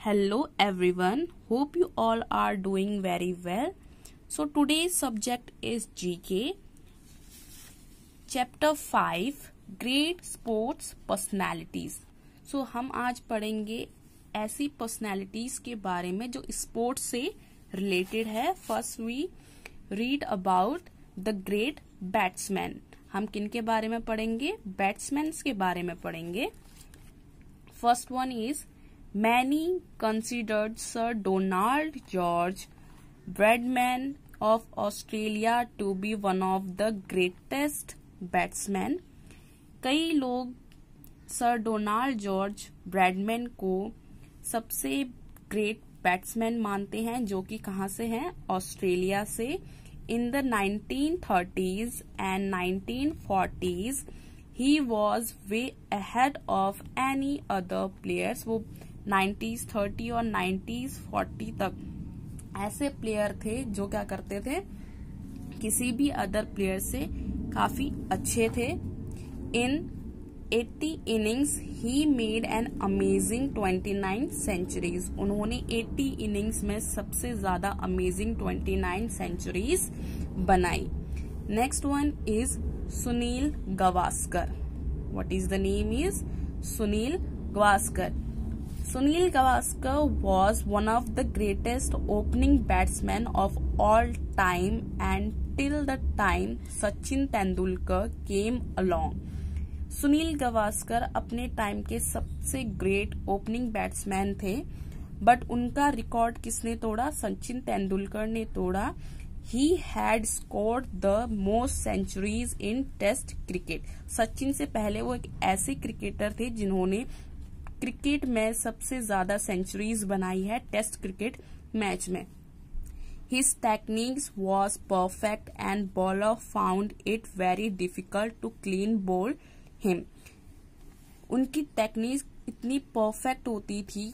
Hello everyone, hope you all are doing very well. So today's subject is GK, Chapter 5, Great Sports Personalities. So हम आज पढ़ेंगे ऐसी personalities के बारे में जो स्पोर्ट्स से रिलेटेड है. First we read about the great batsman. हम किन के बारे में पढ़ेंगे? बैट्समैन के बारे में पढ़ेंगे. First one is many considered Sir Donald George Bradman of Australia to be one of the greatest batsmen. कई लोग सर डोनाल्ड जॉर्ज ब्रैडमैन को सबसे ग्रेट बैट्समैन मानते हैं, जो कि कहाँ से हैं? ऑस्ट्रेलिया से. In the 1930s and 1940s he was way ahead of any other players. वो 90s 30 और 90s 40 तक ऐसे प्लेयर थे जो क्या करते थे, किसी भी अदर प्लेयर से काफी अच्छे थे. In 80 innings he made an amazing 29 centuries. उन्होंने 80 इनिंग्स में सबसे ज्यादा अमेजिंग 29 सेंचुरीज बनाई. Next one is Sunil Gavaskar. What is the name is? Sunil Gavaskar. Sunil Gavaskar was one of the greatest opening batsmen of all time until the time Sachin Tendulkar came along. Sunil Gavaskar अपने time के सबसे great opening batsman थे, but उनका record किसने तोड़ा? सचिन तेंदुलकर ने तोड़ा. He had scored the most centuries in test cricket. Sachin से पहले वो एक ऐसे क्रिकेटर थे जिन्होंने क्रिकेट में सबसे ज्यादा सेंचुरीज बनाई है टेस्ट क्रिकेट मैच में. His techniques was perfect and bowler found it very difficult to clean bowl him. उनकी टेक्निक इतनी परफेक्ट होती थी,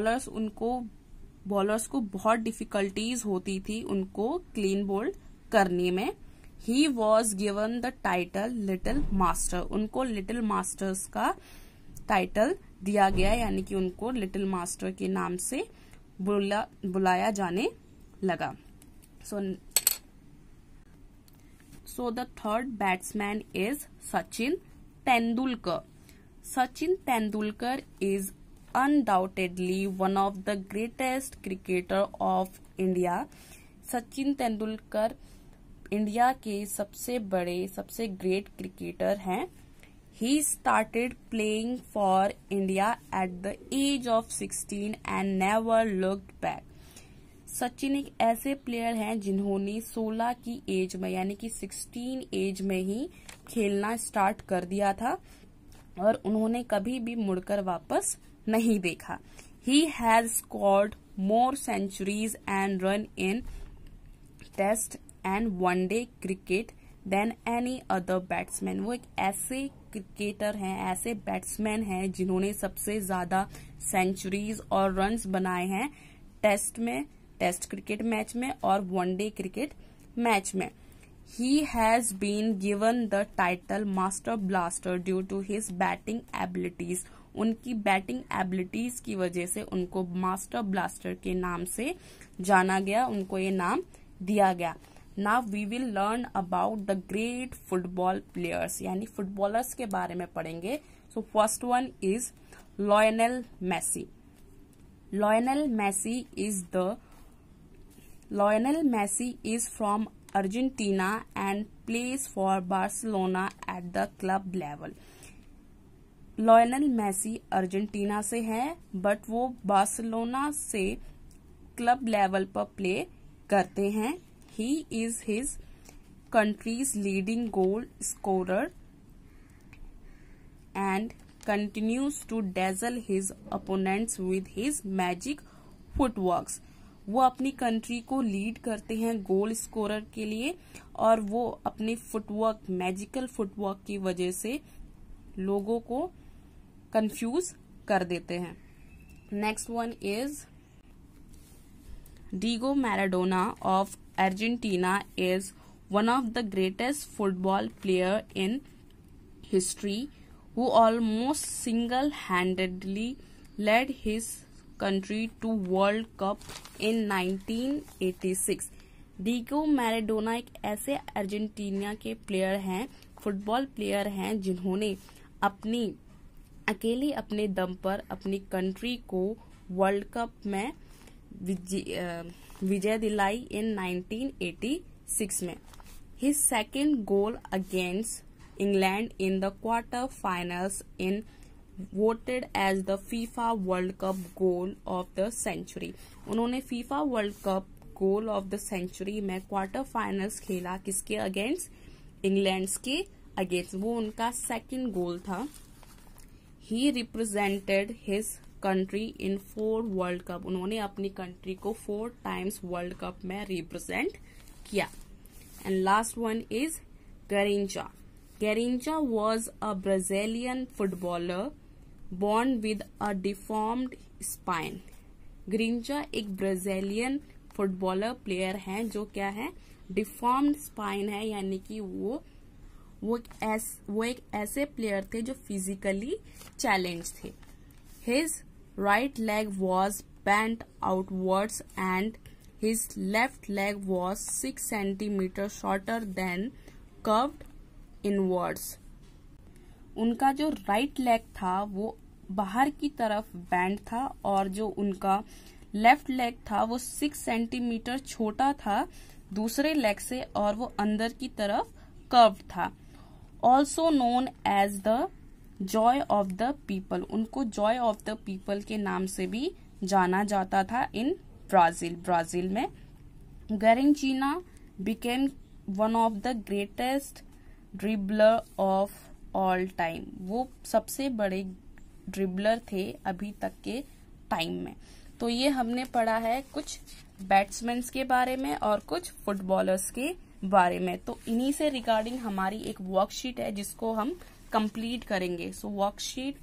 बॉलर्स को बहुत डिफिकल्टीज होती थी उनको क्लीन बोल्ड करने में. He was given the title little master. उनको लिटिल मास्टर्स का टाइटल दिया गया, यानी कि उनको लिटिल मास्टर के नाम से बुलाया जाने लगा. So the third batsman is Sachin Tendulkar. Sachin Tendulkar is undoubtedly one of the greatest cricketer of India. Sachin Tendulkar India के सबसे बड़े, सबसे ग्रेट क्रिकेटर हैं. He started playing for India at the age of 16 and never looked back. Sachin एक ऐसे प्लेयर हैं जिन्होंने 16 की एज में, यानी कि 16 एज में ही खेलना स्टार्ट कर दिया था और उन्होंने कभी भी मुड़कर वापस नहीं देखा. He has scored more centuries and run in Test and one-day cricket than any other batsman. वो एक ऐसे क्रिकेटर हैं, ऐसे बैट्समैन हैं जिन्होंने सबसे ज्यादा सेंचुरीज और रन्स बनाए हैं टेस्ट में, टेस्ट क्रिकेट मैच में और वनडे क्रिकेट मैच में. He has been given the title master blaster due to his batting abilities. उनकी बैटिंग एबिलिटीज की वजह से उनको मास्टर ब्लास्टर के नाम से जाना गया, उनको ये नाम दिया गया. Now we will learn about the great football players, यानी फुटबॉलर्स के बारे में पढ़ेंगे. So first one is Lionel Messi. Lionel Messi is from Argentina and plays for Barcelona at the club level. Lionel Messi Argentina से है, but वो Barcelona से club level पर प्ले करते हैं. He is his country's leading goal scorer and continues to dazzle his opponents with his magic footworks. वो अपनी country को लीड करते हैं गोल स्कोरर के लिए और वो अपने फुटवर्क, मैजिकल फुटवर्क की वजह से लोगों को कंफ्यूज कर देते हैं. Next one is Diego Maradona of Argentina is one of the greatest football player in history who almost single-handedly led his country to World Cup in 1986. Diego Maradona एक ऐसे अर्जेंटीना के प्लेयर हैं, football player हैं, जिन्होंने अकेले अपने दम पर अपनी कंट्री को वर्ल्ड कप में विजय दिलाई इन 1986 में. His second goal against England in the quarter-finals in voted as the FIFA World Cup goal of the century. उन्होंने FIFA World Cup goal of the century में क्वार्टर फाइनल्स खेला. किसके against? England के against. वो उनका second goal था. He represented his country in 4 world cup. उन्होंने अपनी कंट्री को 4 टाइम्स वर्ल्ड कप में रिप्रेजेंट किया. And last one is Garrincha. Garrincha was a Brazilian footballer born with a deformed spine. Garrincha एक Brazilian footballer player हैं जो क्या है? डिफॉर्म्ड स्पाइन है, यानी कि वो एक ऐसे प्लेयर थे जो फिजिकली चैलेंज थे. His right leg was bent outwards and his left leg was 6 centimeters shorter than curved inwards. उनका जो राइट लेग था वो बाहर की तरफ बैंड था और जो उनका लेफ्ट लेग था वो 6 सेंटीमीटर छोटा था दूसरे लेग से और वो अंदर की तरफ कर्व्ड था. Also known as the joy of the people. उनको जॉय ऑफ द पीपल के नाम से भी जाना जाता था इन ब्राजील में. Garrincha became one of the greatest dribbler of all time. वो सबसे बड़े ड्रिबलर थे अभी तक के टाइम में. तो ये हमने पढ़ा है कुछ बैट्समैन के बारे में और कुछ फुटबॉलर्स के बारे में. तो इन्हीं से रिगार्डिंग हमारी एक वर्कशीट है जिसको हम कंप्लीट करेंगे. So worksheet,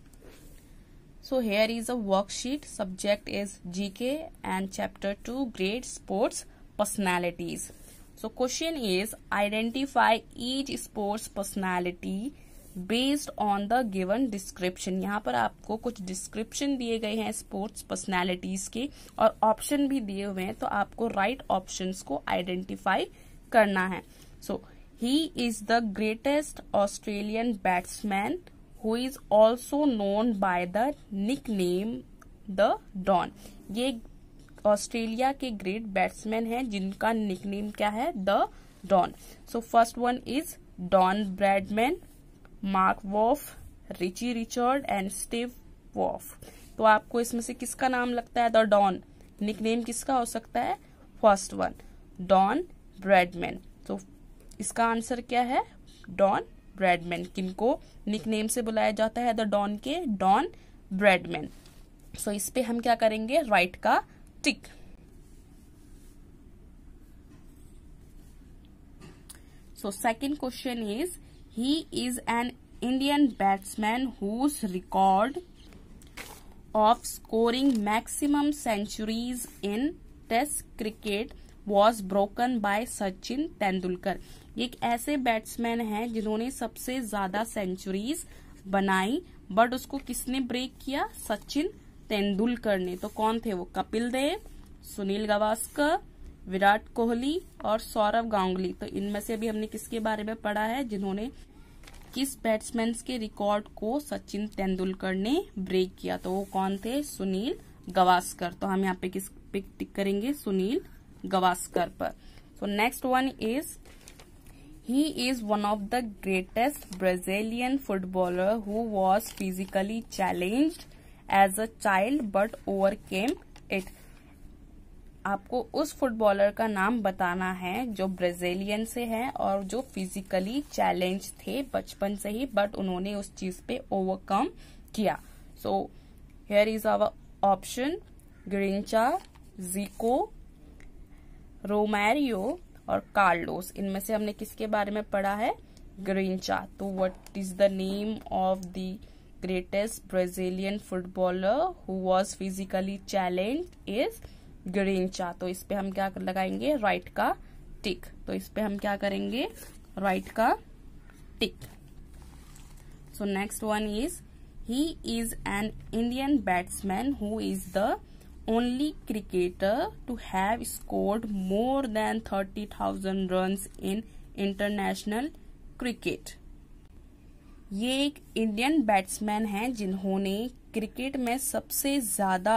so here is a worksheet. Subject is GK and chapter 2 grade sports personalities. So question is identify each sports personality based on the given description. यहाँ पर आपको कुछ डिस्क्रिप्शन दिए गए हैं स्पोर्ट्स पर्सनैलिटीज के और ऑप्शन भी दिए हुए हैं, तो आपको राइट ऑप्शंस को आइडेंटिफाई करना है. So he is the greatest Australian batsman who is also known by the nickname the Don. ये ऑस्ट्रेलिया के ग्रेट बैट्समैन हैं जिनका निकनेम क्या है? The Don. So first one is Don Bradman, Mark Waugh, Richie Richard and Steve Waugh. तो आपको इसमें से किसका नाम लगता है? The don. निकनेम किसका हो सकता है? First one Don Bradman. तो इसका आंसर क्या है? Don Bradman. किनको निकनेम से बुलाया जाता है? द डॉन के डॉन ब्रैडमैन. सो इस पे हम क्या करेंगे? राइट का tick. So second question is he is an Indian batsman whose record of scoring maximum centuries in test cricket was broken by Sachin Tendulkar. ये एक ऐसे बैट्समैन हैं जिन्होंने सबसे ज्यादा सेंचुरीज बनाई, बट उसको किसने ब्रेक किया? सचिन तेंदुलकर ने. तो कौन थे वो? कपिल देव, सुनील गावस्कर, विराट कोहली और सौरव गांगुली. तो इनमें से अभी हमने किसके बारे में पढ़ा है? जिन्होंने किस बैट्समैन के रिकॉर्ड को सचिन तेंदुलकर ने ब्रेक किया. तो वो कौन थे? सुनील गावस्कर. तो हम यहाँ पे किस पे टिक करेंगे? सुनील गावस्कर पर. So next one is he is one of the greatest Brazilian footballer who was physically challenged as a child but overcame it. आपको उस फुटबॉलर का नाम बताना है जो ब्राजीलियन से है और जो फिजिकली चैलेंज थे बचपन से ही, बट उन्होंने उस चीज पे ओवरकम किया. So here is our option Garrincha, Zico, Romario और कार्लोस. इनमें से हमने किसके बारे में पढ़ा है? ग्रिंचा. तो what is the name of the greatest Brazilian footballer who was physically challenged is Garrincha. तो इस पे हम क्या लगाएंगे? राइट का टिक. तो इस पे हम क्या करेंगे? राइट का tick. So next one is He is an Indian batsman who is the only cricketer to have scored more than 30,000 runs in international cricket. ये एक इंडियन बैट्समैन हैं जिन्होंने क्रिकेट में सबसे ज्यादा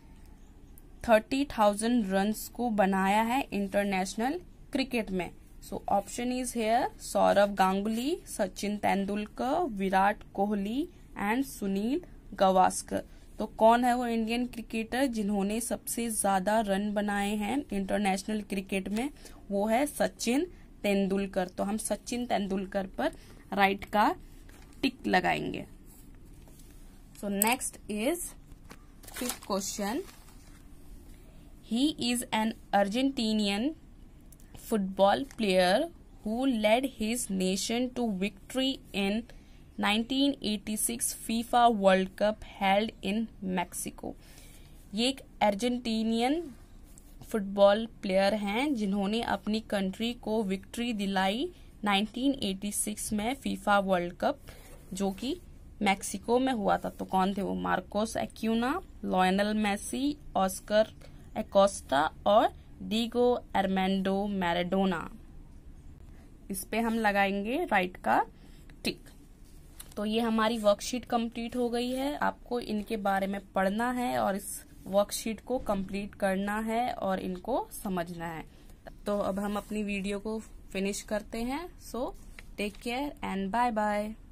30,000 रन्स को बनाया है इंटरनेशनल क्रिकेट में. So option is here Sourav Ganguly, Sachin Tendulkar, Virat Kohli and Sunil Gavaskar. तो कौन है वो इंडियन क्रिकेटर जिन्होंने सबसे ज्यादा रन बनाए हैं इंटरनेशनल क्रिकेट में? वो है सचिन तेंदुलकर. तो हम सचिन तेंदुलकर पर राइट का टिक लगाएंगे. So next is 5th question. He is an Argentinian football player who led his nation to victory in 1986 FIFA World Cup held in Mexico. ये एक अर्जेंटीनियन फुटबॉल प्लेयर हैं जिन्होंने अपनी कंट्री को विक्ट्री दिलाई 1986 में फीफा वर्ल्ड कप जो कि मैक्सिको में हुआ था. तो कौन थे वो? Marcos Acuna, Lionel Messi, Oscar Acosta और डीगो आर्मेंडो मैराडोना. इस पे हम लगाएंगे राइट का टिक. तो ये हमारी वर्कशीट कंप्लीट हो गई है. आपको इनके बारे में पढ़ना है और इस वर्कशीट को कंप्लीट करना है और इनको समझना है. तो अब हम अपनी वीडियो को फिनिश करते हैं. So take care and bye bye.